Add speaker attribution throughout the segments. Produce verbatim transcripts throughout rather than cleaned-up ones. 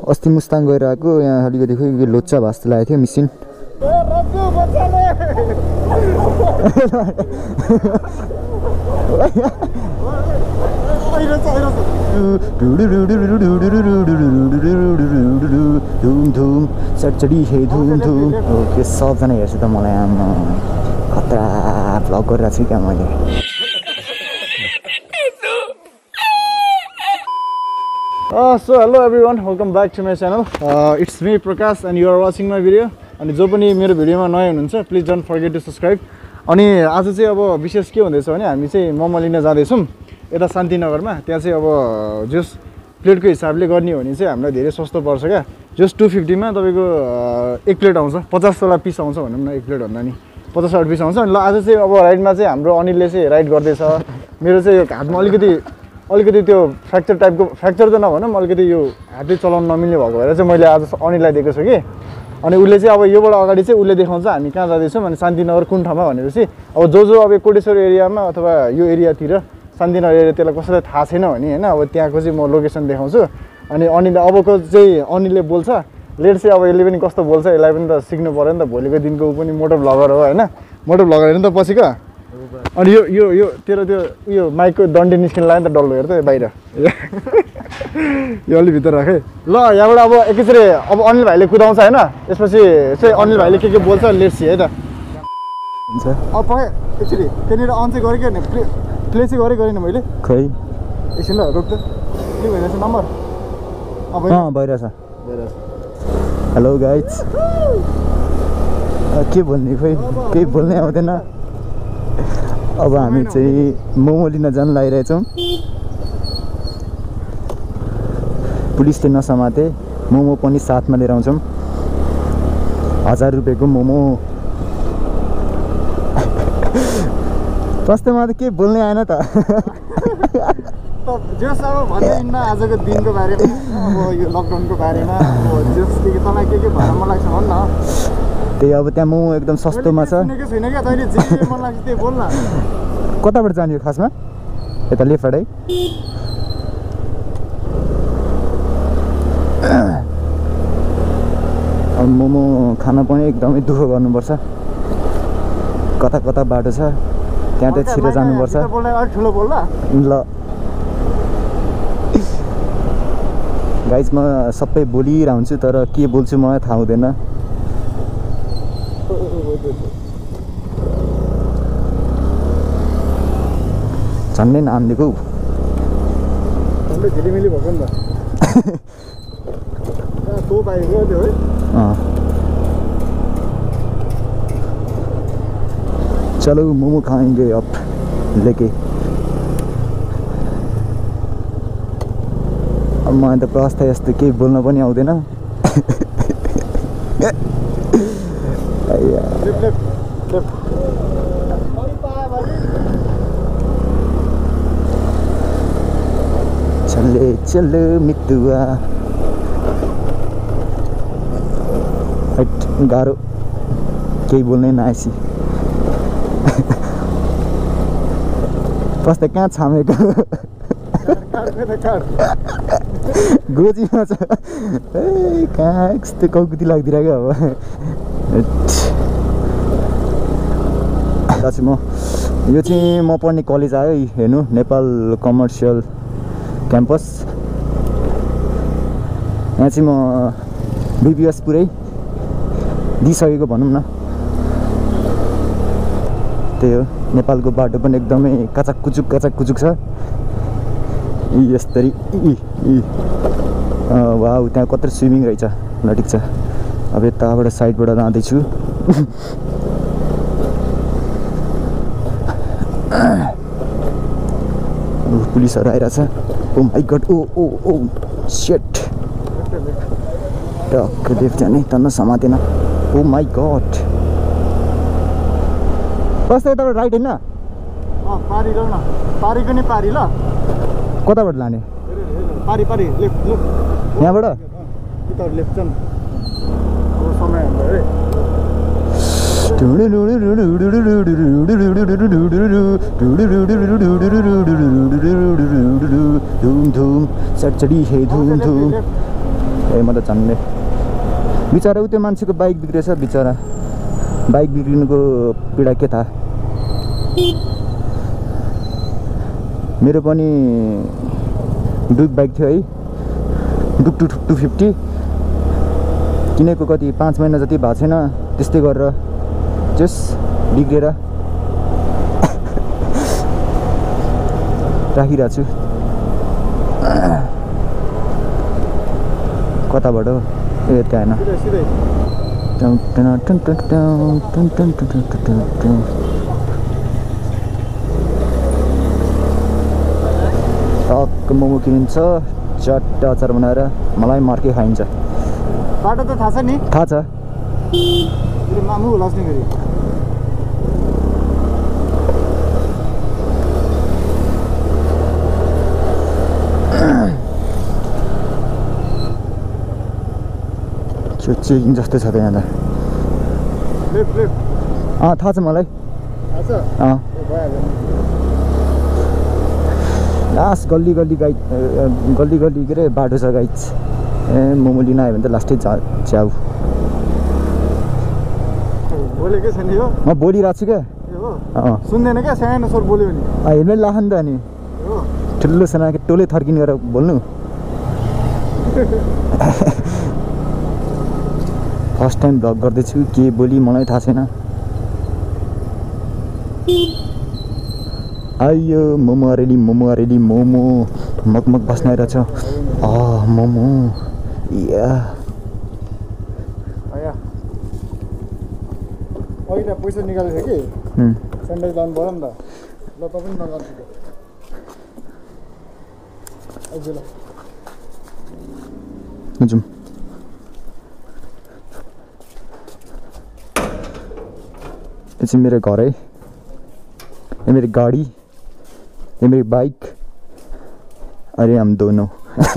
Speaker 1: अस्ति मुस्ताङ गएर आएको यहाँ अलिकति खोइ लोच्चा भास्तो लागेको थियो मिसिन धुम धुम चडचडी हे धुम धुम ओके सबजना हेर्छु त मलाई आमा खतरा भ्लग गरिरहेको छु क्या मैले Uh, so hello everyone, welcome back to my channel. Uh, it's me Prakash and you are watching my video. अनि जो पनि मेरो भिडियोमा नयाँ हुनुहुन्छ please don't forget to subscribe. अनि आज चाहिँ अब विशेष के हुँदैछ भने हामी चाहिँ मोमो लिन जाँदैछौँ यता शान्तिनगरमा. त्यहाँ चाहिँ अब जस प्लेटको हिसाबले गर्ने हो भने चाहिँ हामीलाई धेरै सस्तो पर्छ क्या. जस टू फिफ्टीमा तपाईँको एक प्लेट आउँछ, पचासवटा पिस आउँछ भनौँ न. एक प्लेट भन्दा नि पचासवटा पिस आउँछ. अनि ल आज चाहिँ अब राइडमा चाहिँ हाम्रो अनिलले चाहिँ राइड गर्दैछ. मेरो चाहिँ हातमा अलिकति अलिकति त्यो फ्र्याक्चर टाइपको फ्र्याक्चर त नभनौँ अलिकति यो हातै चलाउन नमिल्ने भएको भएर चाहिँ मैले आज अनिललाई दिएको छु कि. अनि उसले चाहिँ अब योबाट अगाडि चाहिँ उसले देखाउँछ हामी कहाँ जाँदैछौँ अनि शान्तिनगर कुन ठाउँमा भनेपछि अब जो जो अब कोटेश्वर एरियामा अथवा यो एरियातिर शान्तिनगर एरिया त्यसलाई कसैलाई थाहा छैन भने होइन अब त्यहाँको चाहिँ म लोकेसन देखाउँछु. अनि अनिल अबको चाहिँ अनिलले बोल्छ लेट चाहिँ अब यसले पनि कस्तो बोल्छ यसलाई पनि त सिक्नु पऱ्यो नि त. भोलिको दिनको पनि मोटो भ्लगर हो होइन, मोटो भ्लगर हेर्नु त पछिको. अनि यो यो यो तेरो त्यो उयो माइकको डन्डी निस्किन लाग्यो नि त डल्लो हेर त बाहिर यो अलि भित्र राखेँ ल. यहाँबाट अब एकैचोटि अब अनिल भाइले कुदाउँछ होइन, यसपछि चाहिँ अनिल भाइले के के बोल्छ लेट्स सी है त. हुन्छ अब पकाएँ एकचोटि त्यहाँनिर अन चाहिँ गरेँ क्या प्ले प्ले चाहिँ गरेँ गरेन मैले खै एकछिन ल रोक त. के भइरहेछ नम्बर अँ भइरहेछ भइरहेछ. हेलो गाइज के बोल्ने खोइ केही बोल्नै आउँदैन. अब हामी चाहिँ मोमो लिन जान लागिरहेछौँ. पुलिसले नसमाते मोमो पनि साथमा लिएर आउँछौँ. हजार रुपियाँको मोमो. कस्तोमा त केही बोल्नै आएन त. जस अब भन्दैन आजको दिनको बारेमा अब यो लकडाउनको बारेमा जस के के तँलाई के के भन्न मन लाग्छ भन् न. त्यही अब त्यहाँ मोमो एकदम सस्तोमा छ. कताबाट जाने खासमा यता लेफ्ट है. अब मोमो खान पनि एकदमै दुःख गर्नुपर्छ. कता कता बाटो छ त्यहाँ चाहिँ छिटो जानुपर्छ ल. गाइज म सबै बोलिरहेको हुन्छु तर के बोल्छु मलाई थाहा हुँदैन. झन्डै नानिदिएको झिलिमिली भएको नि त. चलो मोमो खाएंगे अब लेके. अब मलाई त प्रस्ता यस्तो केही बोल्न पनि आउँदैन. चले चलो मितुआ हट गाह्रो केही बोल्नै नआएसी. कस्तो कहाँ छामेको गोजीमा छ ए कहाँ यस्तो कौकुती लाग्दिरहेको. अब ल चाहिँ म यो चाहिँ म पढ्ने कलेज आयो हेर्नु नेपाल कमर्सियल क्याम्पस. यहाँ चाहिँ म बिबिएस पुरै दिइसकेको भनौँ न. त्यही हो नेपालको बाटो पनि एकदमै काचाक कुचुक काचाक कुचुक छ यस्तरी. वाउ त्यहाँ कत्रो स्विमिङ रहेछ. ल ठिक छ अब यताबाट साइडबाट जाँदैछु. पुलिसहरू आइरहेछ. Oh my god oh oh oh set टक्क लेफ्ट जाने तन्न समातेन. ओ माई गड कस्तो यताबाट राइट होइन पारी ल न पारीको नि पारी ल. कताबाट लाने पारी पारी लेफ्ट लेफ्ट यहाँबाट उता लेफ्ट जाउँ. अब समय हाम्रो है धुम धुम चडचडी हे धुम धुम
Speaker 2: ए म त जान्ने बिचरा उ त्यो मान्छेको बाइक बिग्रेछ बिचरा बाइक बिग्रिनुको पीडा के थाहा मेरो पनि डुक बाइक थियो है डुक टु टू फिफ्टी किनेको कति पाँच महिना जति भएको छैन त्यस्तै गरेर जस बिग्रेर राखिरहेको छु कताबाट हो ए त्यहाँ होइन टक्क मोमो किनिन्छ चट्ट अचार बनाएर मलाई मार्के खाइन्छ
Speaker 1: बाटो त थाहा छ नि
Speaker 2: थाहा छ
Speaker 1: मामु लास्ने फेरि
Speaker 2: चेकिङ जस्तै छ त यहाँ त
Speaker 1: लेफ्ट लेफ्ट
Speaker 2: अँ थाहा छ मलाई
Speaker 1: थाहा छ
Speaker 2: अँ
Speaker 1: भइहाल्यो
Speaker 2: लास्ट गल्ली गल्ली गाइड गल्ली गल्ली के अरे बाटो छ गाइड ए मोमो लिन आयो भने त लास्टै चा च्याउ
Speaker 1: बोलेकै छैन यो
Speaker 2: म बोलिरहेको छु क्या
Speaker 1: अँ सुन्दैन क्या सानो स्वर बोल्यो भने
Speaker 2: हेर्नै लाख नि त अनि ठुलो साना टोलै थर्किने गरेर बोल्नु फर्स्ट टाइम भ्लग गर्दैछु के बोली मलाई थाहा छैन आइयो मोमो रेडी मोमो रेडी मोमो मगमग बस्न आइरहेछ अ मोमो या
Speaker 1: अहिले पैसा निकालेको थियो कि सेन्डल लानु पऱ्यो नि त ल त पनि नगर्छु हजुर ल
Speaker 2: जाउँ ये चाहिँ मेरो घर है ये मेरी गाड़ी ये मेरी बाइक अरे हम दोनों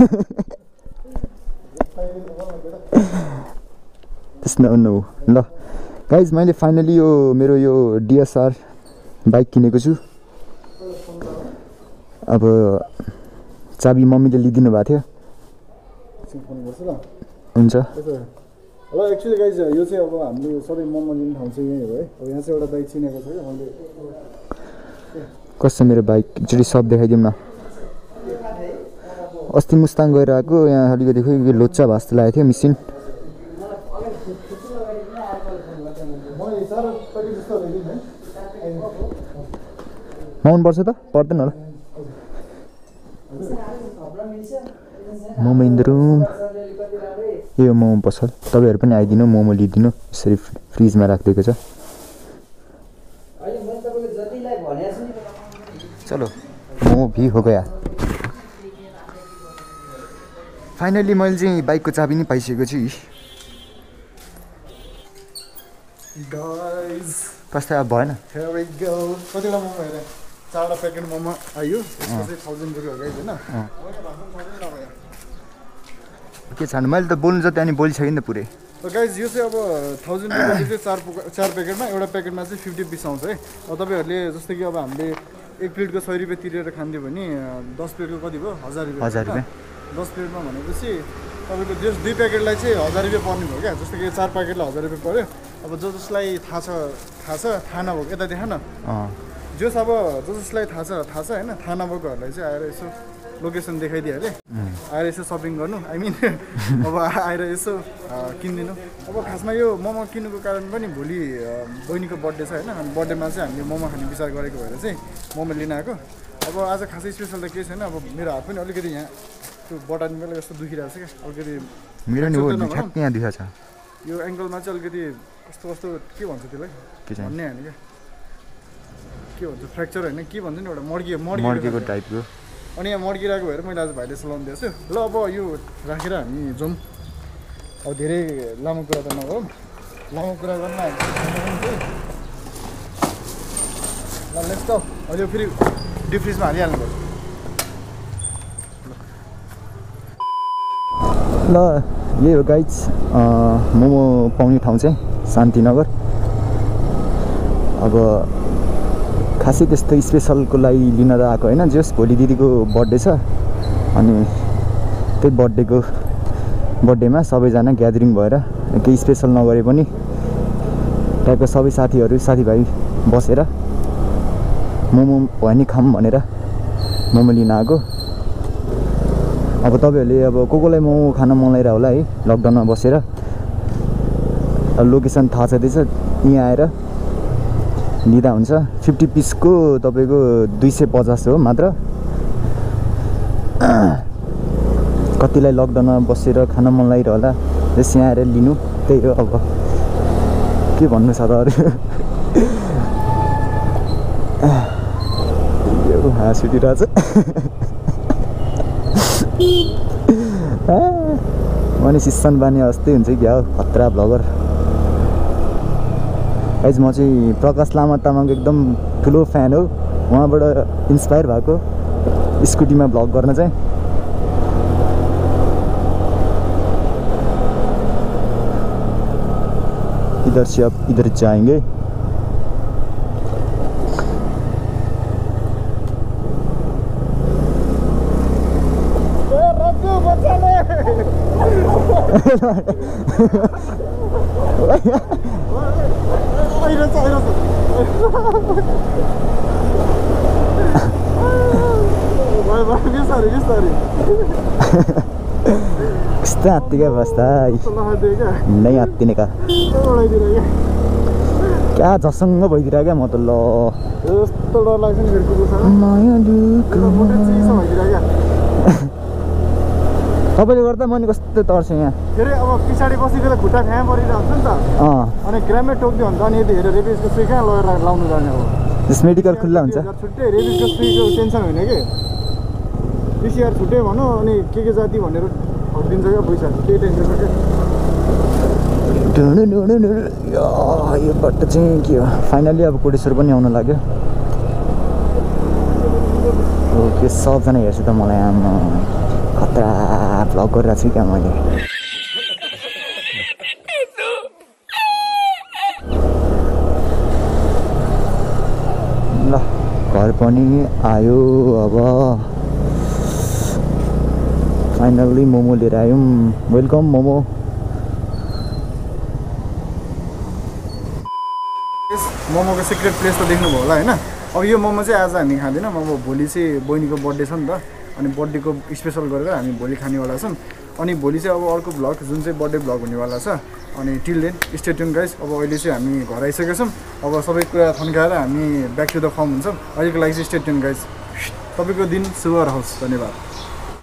Speaker 2: नो नो ल गाइज मैले फाइनली यो मेरो यो डिएसआर बाइक किनेको छु अब चाबी मम्मीले लिदिनु भएको थियो हुन्छ
Speaker 1: ल एक्चुअली गाइज यो चाहिँ अब हामीले सबै मोमो लिने ठाउँ चाहिँ यही हो है अब यहाँ चाहिँ एउटा बाइक चिनेको छ क्या मैले
Speaker 2: कस्तो मेरो बाइक एकचोटि सब देखाइदिउँ न अस्ति मुस्ताङ गएर आएको यहाँ अलिकति खोइ लोच्चा भास्तो लागेको थियो मिसिन माउनु पर्छ त पर्दैन होला मोमो इन द रुम यो मोमो पसल तपाईँहरू पनि आइदिनु मोमो लिइदिनु यसरी फ्रिजमा राखिदिएको छ चलो मोमो भी हो गया फाइनली मैले चाहिँ बाइकको चाबी नि पाइसकेको छु
Speaker 1: गाइस
Speaker 2: कस्तो अब भएन
Speaker 1: here we go कतिवटा मोमो हेरेँ चारवटा प्याकेट मोमो आयो यसको चाहिँ थाउजन्ड रुपियाँ हो गाइस होइन
Speaker 2: के छ मैले त बोल्नु जति अनि बोलिसकेँ नि त पुरै
Speaker 1: गाइज यो चाहिँ अब थाउजन्ड रुपियाँ चाहिँ चार चार प्याकेटमा एउटा प्याकेटमा चाहिँ फिफ्टी पिस आउँछ है अब तपाईँहरूले जस्तै कि अब हामीले एक प्लेटको सय रुपियाँ तिरेर खान्थ्यो भने दस प्लेटको कति भयो हजार रुपियाँ
Speaker 2: हजार रुपियाँ
Speaker 1: दस प्लेटमा भनेपछि तपाईँको जस दुई प्याकेटलाई चाहिँ हजार रुपियाँ पर्ने भयो क्या जस्तो कि चार प्याकेटलाई हजार रुपियाँ पऱ्यो अब जो जसलाई थाहा छ थाहा छ थाहा नभएको यता देखा न जस अब जो जसलाई थाहा छ थाहा छ होइन थाहा नभएकोहरूलाई चाहिँ आएर यसो लोकेसन देखाइदिइहालेँ आएर यसो सपिङ गर्नु आई मिन अब आएर यसो किनिदिनु अब खासमा यो मोमो किन्नुको कारण पनि भोलि बहिनीको बर्थडे छ होइन अनि बर्थडेमा चाहिँ हामीले मोमो खाने विचार गरेको भएर चाहिँ मोमो लिन आएको अब आज खासै स्पेसल त केही छैन अब मेरो हात पनि अलिकति यहाँ त्यो बटन बेला यस्तो दुखिरहेको छ क्या अलिकति
Speaker 2: मेरो नि ठ्याक्क यहाँ दुखेको छ
Speaker 1: यो एङ्कलमा चाहिँ अलिकति कस्तो कस्तो के भन्छ त्यसलाई भन्ने होइन क्या के भन्छ फ्र्याक्चर होइन के भन्छ नि एउटा मड्कियो
Speaker 2: मड्किएको टाइपको
Speaker 1: अनि यहाँ मड्किरहेको भएर मैले आज भाइले सलाउनु दिएको छु ल अब यो राखेर हामी जाउँ अब धेरै लामो कुरा त नगरौँ लामो कुरा गर्न ल लेट्स गो अहिले फेरि डिप फ्रिजमा हालिहाल्नु पर्छ
Speaker 2: ल यही हो गाइज मोमो पाउने ठाउँ चाहिँ शान्तिनगर अब खासै त्यस्तो स्पेसलको लागि लिन त आएको होइन जस भोलि दिदीको बर्थडे छ अनि त्यही बर्थडेको बर्थडेमा सबैजना ग्यादरिङ भएर केही स्पेसल नगरे पनि टाइपको सबै साथीहरू साथीभाइ बसेर मोमो भयो नि खाऊँ भनेर मोमो लिन आएको। अब तपाईँहरूले अब को कोलाई मोमो खान मन लागिरहेको होला है लकडाउनमा बसेर। लोकेसन थाहा छँदैछ, यहाँ आएर लिँदा हुन्छ। फिफ्टी पिसको तपाईँको दुई सय पचास हो मात्र। कतिलाई लकडाउनमा बसेर खान मन लागिरह होला त्यस यहाँ आएर लिनु, त्यही हो। अब के भन्नु छ त अरू। यो हाँस उठिरहेछ। अनि सिसन बानी जस्तै हुन्छ क्या हो, खतरा भ्लगर। गाइज म चाहिँ प्रकाश लामा तामाङको एकदम ठुलो फ्यान हो। उहाँबाट इन्सपायर भएको स्कुटीमा भ्लग गर्न चाहिँ। इधर से अब इधर जाएंगे। कस्तो हात्तीका बस्दा नै हात्तिने का क्या झसङ्ग भइदिएर क्या म त। ल
Speaker 1: यस्तो डर लाग्छ नि फेरि कुकुर
Speaker 2: तपाईँले गर्दा म नि कस्तो तर्छु यहाँ।
Speaker 1: फेरि अब पछाडि बसेको त खुट्टा फ्याँ परिरहेको हुन्छ नि त।
Speaker 2: अँ
Speaker 1: अनि ग्राममै टोक्यो भने त अनि यति हेरेर रेबिसको सुई कहाँ लगेर लाउनु जाने हो।
Speaker 2: त्यस मेडिकल खुल्ला हुन्छ
Speaker 1: छुट्टै रेबिसको सुईको टेन्सन होइन कि पिसिआर छुट्टै भनौँ अनि के के जाति भनेर हटिदिन्छ क्या पैसा, केही टेन्सन छ क्या।
Speaker 2: यो बाटो चाहिँ के हो, फाइनली अब कोटेश्वर पनि आउन लाग्यो। ओके सबजना हेर्छु त मलाई आमा खतरा भ्लग गरिरहेको छु क्या मैले। ल घर पनि आयो। अब फाइनल्ली मोमो लिएर आयौँ। वेलकम मोमो।
Speaker 1: मोमोको सिक्रेट प्लेस त देख्नुभयो होला होइन। अब यो मोमो चाहिँ आज हामी खाँदैनौँ। अब भोलि चाहिँ बहिनीको बर्थडे छ नि त, अनि बर्थडेको स्पेसल गरेर हामी भोलि खानेवाला छौँ। अनि भोलि चाहिँ अब अर्को भ्लग जुन चाहिँ बर्थडे भ्लग हुनेवाला छ। अनि till then stay tuned guys. अब अहिले चाहिँ हामी घर आइसकेका छौँ। अब सबै कुरा थन्काएर हामी ब्याक टु द फर्म हुन्छौँ। अहिलेको लागि चाहिँ स्टे ट्युन गाइज। तपाईँको दिन शुभ रहोस्। धन्यवाद।